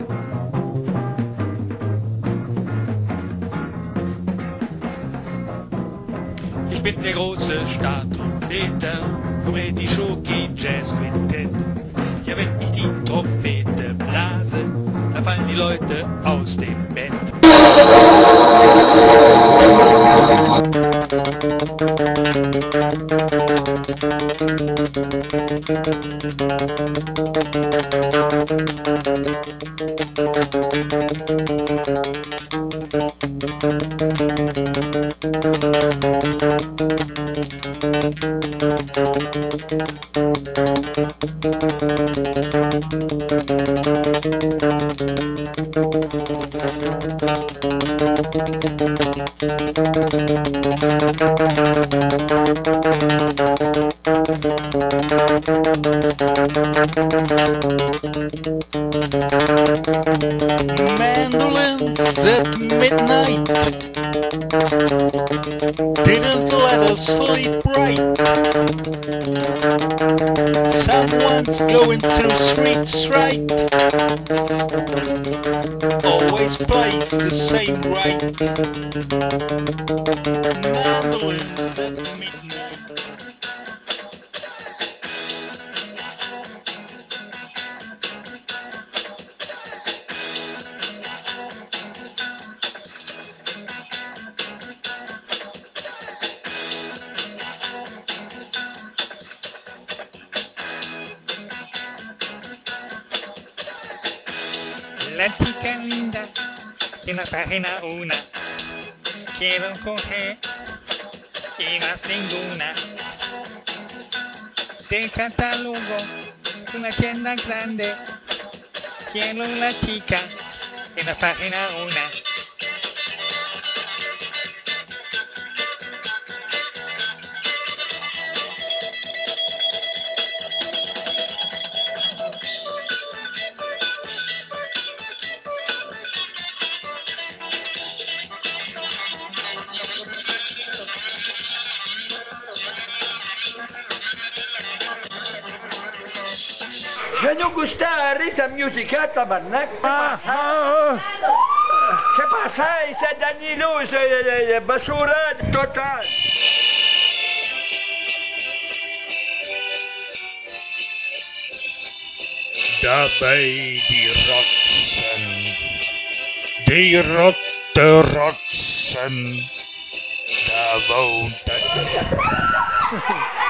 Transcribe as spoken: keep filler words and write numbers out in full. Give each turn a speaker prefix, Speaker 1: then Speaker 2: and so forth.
Speaker 1: Ich bin der große Startrompeter, komme die Schoki Jazz Quintett. Ja, wenn ich die Trompete blase, da fallen die Leute aus dem Bett.
Speaker 2: Mandolins at midnight didn't let us sleep right. Someone's going through streets right, always plays the same right. Mandolins at midnight.
Speaker 3: La chica linda de la página una, quiero coger y más ninguna. Del catálogo, una tienda grande, quiero la chica de la página una.
Speaker 4: Se non gusta esa musicata, mannac. Ah, ah. ¿Qué pasa? Esa Danilo es basura total.
Speaker 5: Daarbij die rotsen, die rotte rotsen, daar woont het.